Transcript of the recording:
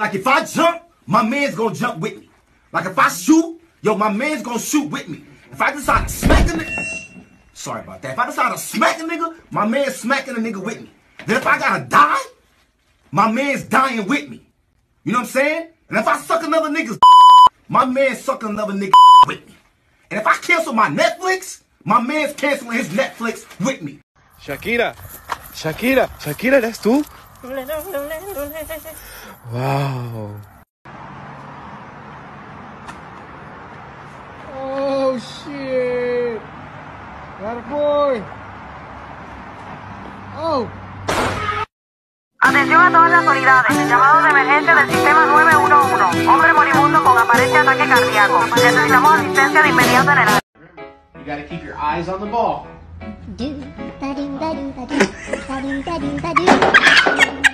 Like if I jump, my man's gonna jump with me. Like if I shoot, yo, my man's gonna shoot with me. If I decide to smack a nigga, sorry about that. If I decide to smack a nigga, my man's smacking a nigga with me. Then if I gotta die, my man's dying with me. You know what I'm saying? And if I suck another nigga's my man's sucking another nigga with me. And if I cancel my Netflix, my man's canceling his Netflix with me. Shakira, ¿eres tú? Wow. Oh shit. That boy. Oh. Atención a todas las unidades. Llamado de emergencia del sistema 911. Hombre moribundo con aparente ataque cardíaco. Necesitamos asistencia de inmediato en el área. You gotta keep your eyes on the ball.